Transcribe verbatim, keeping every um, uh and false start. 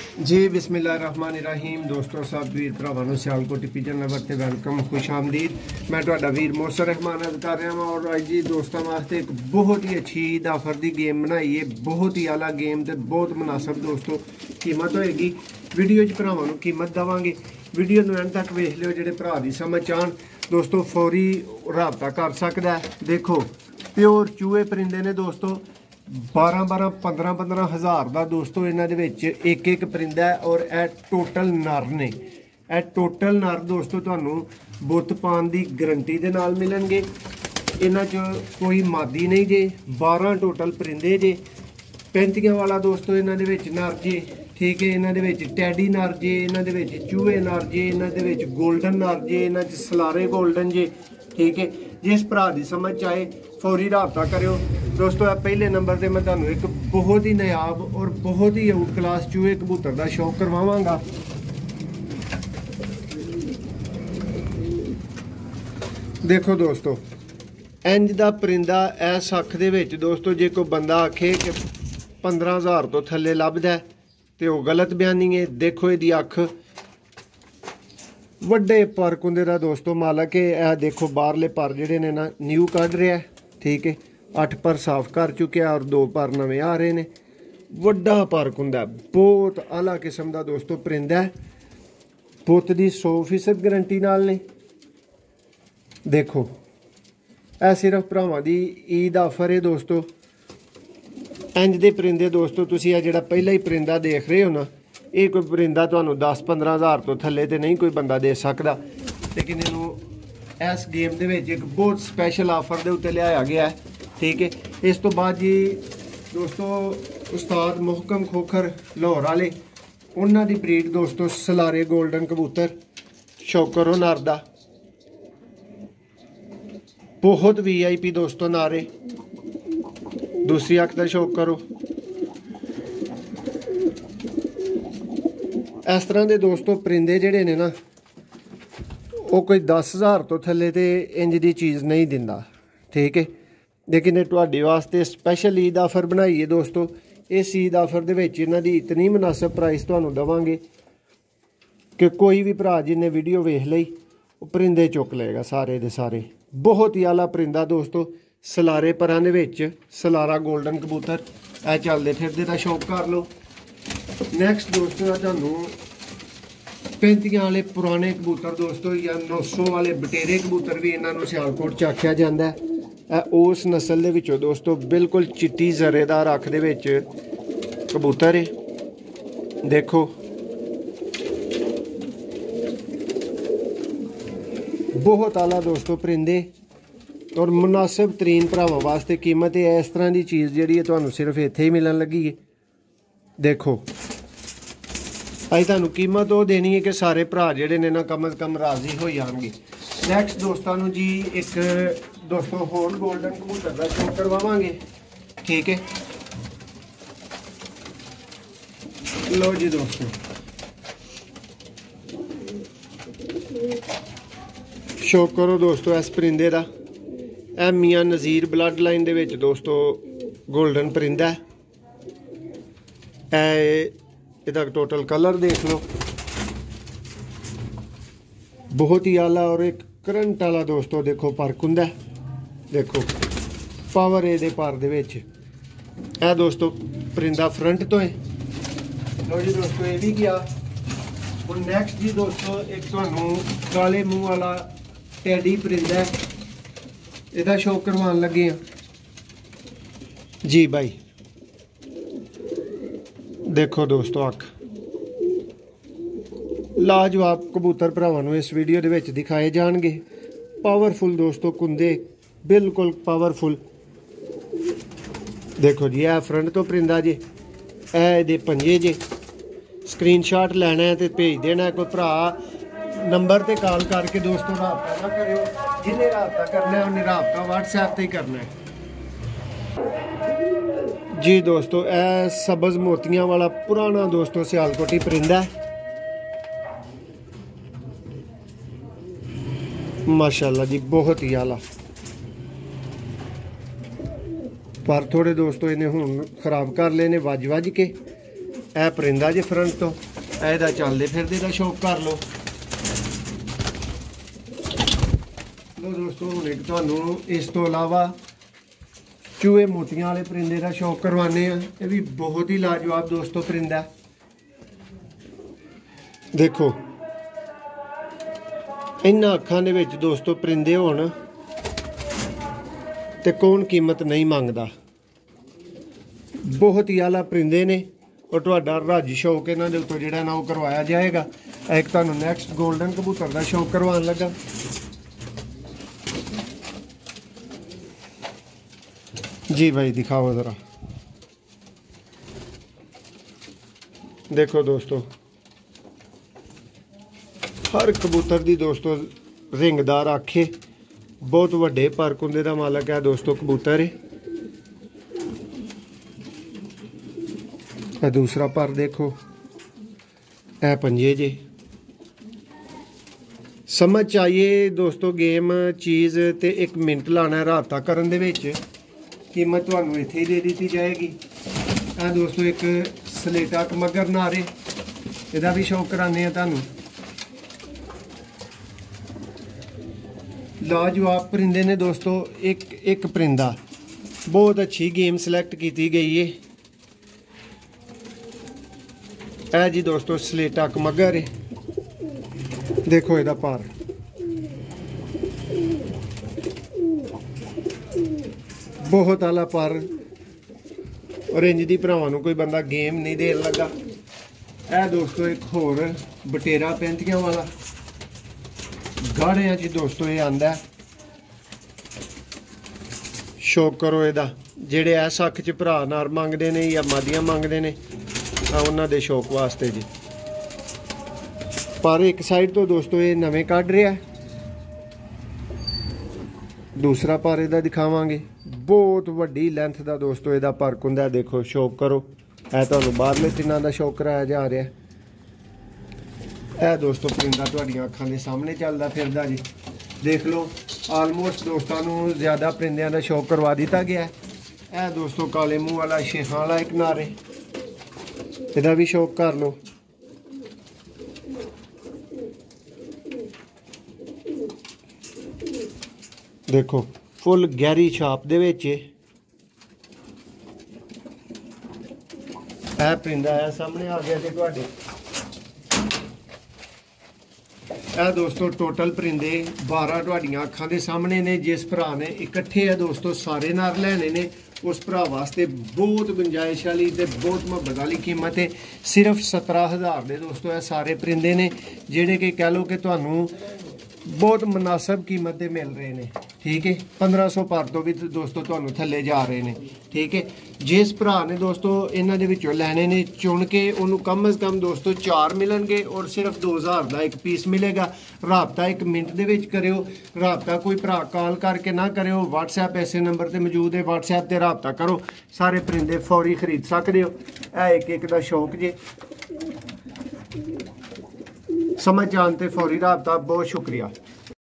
जी बिस्मिल्लाहिर्रहमानिर्रहीम। दोस्तों सब वीर भरावां सियालकोट पिजन लवर ते वेलकम, खुश आमदीद। मैं तुहाडा वीर मोहसिन रहमान अद कर रहा हाँ और अज जी दोस्तों वास्ते एक बहुत ही अच्छी ईद आफर की गेम बनाई है। बहुत ही आला गेम तो बहुत मुनासिब दोस्तों कीमत होएगी। वीडियो च भरावां नूं कीमत देवांगे। वीडियो नूं एंड तक वेख लियो। जिहड़े भरा दी समझ चाहन दोस्तों फौरी राबता कर सकदा है। देखो प्योर चूहे परिंदे ने दोस्तों, बारह बारह पंद्रह पंद्रह हज़ार का दोस्तों इन्हां दे विच एक एक परिंदा है और ए टोटल नर ने। ए टोटल नर दोस्तों तुहानूं बुत पान की गारंटी दे नाल मिलणगे। इन्हां च कोई मादी नहीं जे, बारह टोटल परिंदे जे। पैंतियां वाला दोस्तों इन्हां दे विच नर जे, ठीक है। इन्हां दे विच टैडी नर जे, इन्हां दे विच चूहे नर जे, इन्हां दे विच गोल्डन नर जे, इन्हां च सलारे गोल्डन जे, ठीक है। जिस भरा की समझ आए फौरी राबता करो दोस्तों। पहले नंबर पर मैं तुहानूं एक बहुत ही नायाब और बहुत ही आउट क्लास चूहे कबूतर का शौक करवावांगा। देखो दोस्तों इंज दा परिंदा ए सख दे विच दोस्तों जे कोई बंदा आखे कि पंद्रह हज़ार तो थल्ले लभदा है तो वह गलत बयानी है। देखो इहदी अख वड्डे पर कुंदे दा दोस्तों मालक है। यह देखो बाहरले पर जिहड़े ने ना न्यू कढ़ रहा है, ठीक है। अठ पर साफ कर चुके और दो पर नवे आ रहे ने। वड्डा पर कुंदा बहुत आला किस्म का दोस्तों परिंदा है। पुत की सौ फीसद गारंटी नाल ने। देखो यह सिर्फ भरावां दी ईद आफर है दोस्तों। इंज दे परिंदे दोस्तों तुसीं आ जिहड़ा पहला ही परिंदा देख रहे हो ना, ये कोई परिंदा तुहानूं दस पंद्रह हज़ार तो थल्ले तो नहीं कोई बंदा दे सकता। लेकिन इनू इस गेम दे विच एक बहुत स्पैशल आफर दे उत्ते लियाया गया है, ठीक है। इस तो बाद जी दोस्तों उस्ताद मोहकम खोखर लाहौर वाले उन्हां दी ब्रीड दोस्तों सलारे गोल्डन कबूतर शौक करो नर दा। बहुत वी आई पी दोस्तों नारे। दूसरी अख का शौक करो। इस तरह के दोस्तों परिंदे जिहड़े ने ना वो कोई दस हज़ार तो थल्ले तो इंज की चीज़ नहीं दिंदा, ठीक है। लेकिन ये तुहाडे वास्ते स्पैशल ईद आफर बनाई है दोस्तों। इस ईद आफर दे विच इन्हां दी इतनी मुनासिब प्राइस तुहानूं देवांगे कि कोई भी भरा जिन्हें वीडियो वेख लई वो परिंदे चुक लेगा सारे दे सारे। बहुत ही आला परिंदा दोस्तों सलारे परां दे विच सलारा गोल्डन कबूतर ए चलदे फिरदे दा शौक कर लो। नैक्सट दोस्तों तुहानूं पैंतियां वाले पुराने कबूतर दोस्तों या नौ सौ वाले बटेरे कबूतर भी इन्हों सियालकोट च आख्या जाता है। उस नस्ल दे विचों दोस्तों बिल्कुल चिट्टी जरेदार अख दे विच कबूतर है। देखो बहुत आला दोस्तों परिंदे और मुनासिब तरीन भरावां वास्ते कीमत है। इस तरह की चीज़ जी है तुहानूं सिर्फ इत्थे ही मिलन लगी है। देखो अज तुहानूं कीमत वो देनी है कि सारे भरा जिहड़े ने ना कम अज़ कम राजी हो जाएंगे। नैक्सट दोस्तों जी एक दोस्तों होल गोल्डन कबूतर का शौक करवावांगे, ठीक है। लो जी दोस्तों शौक करो दोस्तों इस परिंदे का। ए मियां नज़ीर ब्लड लाइन दे विच दोस्तों गोल्डन परिंदा है। इसका टोटल कलर देख लो, बहुत ही आला और एक करंट वाला दोस्तों। देखो पर कुंदा देखो पावर ए दे पर दे विच ए दोस्तों परिंदा फ्रंट तो है। लो जी दोस्तों ये भी गया। और नैक्सट जी दोस्तों एक तुहानूं काले मूँह वाला टैडी परिंदा है, इसका शौक करवान लगे हैं जी भाई। देखो दोस्तों अख लाजवाब कबूतर भरावां नूं इस वीडियो दे विच दिखाए जाणगे। पावरफुल दोस्तों कुंदे बिल्कुल पावरफुल। देखो जी यह फ्रंट तो परिंदा जे, ए दे पंजे जे। स्क्रीनशॉट लेना है तो भेज देना है। कोई भरा नंबर ते कॉल करके दोस्तों राबता ना करियो। जिन्हें राबता करना है उन्हें राबता व्हाट्सएप ते ही करना है जी दोस्तों। ए सबज मोतियां वाला पुराना दोस्तों सियालकोटी परिंदा है। माशाल्लाह जी बहुत ही आला पर थोड़े दोस्तों इन्हें हुण खराब कर लेने वज वज के। ਇਹ परिंदा जे फ्रंट तो ਇਹਦਾ ਚੱਲਦੇ ਫਿਰਦੇ ਦਾ ਸ਼ੌਕ ਕਰ ਲਓ। ਲੋ ਦੋਸਤੋ ਹੁਣ ਇੱਕ ਤੁਹਾਨੂੰ ਇਸ ਤੋਂ ਇਲਾਵਾ ਚੂਹੇ ਮੋਤੀਆਂ ਵਾਲੇ परिंदे ਦਾ ਸ਼ੌਕ ਕਰਵਾਉਂਦੇ ਆ। ਇਹ ਵੀ ਬਹੁਤ ਹੀ ਲਾਜਵਾਬ ਦੋਸਤੋ परिंदा। ਦੇਖੋ ਇਹਨਾਂ ਅੱਖਾਂ ਦੇ ਵਿੱਚ ਦੋਸਤੋ परिंदे ਹੋਣ ਤੇ ਕੌਣ ਕੀਮਤ ਨਹੀਂ ਮੰਗਦਾ। बहुत ही आला परिंदे ने और तुहाडा रज शौक इन्हां दे उत्तों जिहड़ा ना वो करवाया जाएगा। एक तुहानूं नैक्सट गोल्डन कबूतर का शौक करवाउण लगा। जी भाई दिखाओ ज़रा। देखो दोस्तों हर कबूतर दी दोस्तों रिंगदार आखे, बहुत वड्डे परकुंदे दा मालक है दोस्तों कबूतर है। दूसरा पर देखो ए पंजे जे समझ चाहिए दोस्तों गेम चीज़ ते एक मिनट लाना राबता करन दे विच कीमत तुहानूं इत्थे ही दे दी जाएगी। ए दोस्तों एक सलेटा मगर नारे इहदा भी शौक कराने आ तुहानूं। लाजवाब परिंदे ने दोस्तों। एक एक परिंदा बहुत अच्छी गेम सिलेक्ट की गई है। है जी दोस्तों सलेटा मगर है। देखो ਇਹਦਾ पर बहुत आला पर और इंज दी भरावां नूं कोई बंदा गेम नहीं देन लगा। है दोस्तों एक होर बटेरा पैंतियां वाला गाड़ियां च दोस्तों ये आंदा। शौक करो ਇਹਦਾ ਜਿਹੜੇ ਐਸ ਅੱਖ ਚ ਭਰਾ ਨਾਰ ਮੰਗਦੇ ਨੇ ਜਾਂ ਮਾਦੀਆਂ ਮੰਗਦੇ ਨੇ उन्होंने दे शौक वास्ते जी। पर एक साइड तो दोस्तों ये नवे कढ़ रहा है। दूसरा पर इहदा दिखावांगे बहुत वड्डी लेंथ का दोस्तों इहदा परक हुंदा। देखो शौक करो है तुहानूं बाहरले तिन्नां दा शौक कराया जा रहा है। यह दोस्तों परिंदा तुहाडीआं अखां दे सामने चलदा फिरदा जी। देख लो आलमोस्ट दोस्तों नूं ज़्यादा परिंदिआं दा शौक करवा दिता गया है। यह दोस्तों काले मूँह वाला शेखां वाला एक नारे इहदा भी शौक कर लो। देखो फुल गहरी छाप दे विच ए परिंदा है सामने आ गया जी तुहाडे। ਇਹ दोस्तों टोटल परिंदे बारह तुहाडीआं अखां दे सामने ने। जिस भरा ने इकट्ठे है दोस्तों सारे नार लैने ने उस भरा वास्ते बहुत गुंजाइश वाली ते बहुत मुहब्बत वाली कीमत है। सिर्फ सत्रह हज़ार दे दोस्तों ये सारे परिंदे ने जिहड़े कि कह लो कि तुहानूं बहुत मुनासिब कीमत दे मिल रहे हैं। ठीक है पंद्रह सौ पर तो भी दोस्तों तुहानूं थल्ले जा रहे हैं। ठीक है जिस भरा ने दोस्तों इन्हां दे विचों लैने ने चुन के उन्होंने कम अज़ कम दोस्तों चार मिलणगे और सिर्फ दो हज़ार का एक पीस मिलेगा। राबता एक मिनट दे विच करियो। राबता कोई भरा कॉल करके ना करियो। व्हाट्सएप ऐसे नंबर ते मौजूद है। व्हाट्सएप ते राबता करो सारे परिंदे फौरी खरीद सकते हो। यह एक एक का शौक जे समझ जानते फौरी राबता। बहुत शुक्रिया।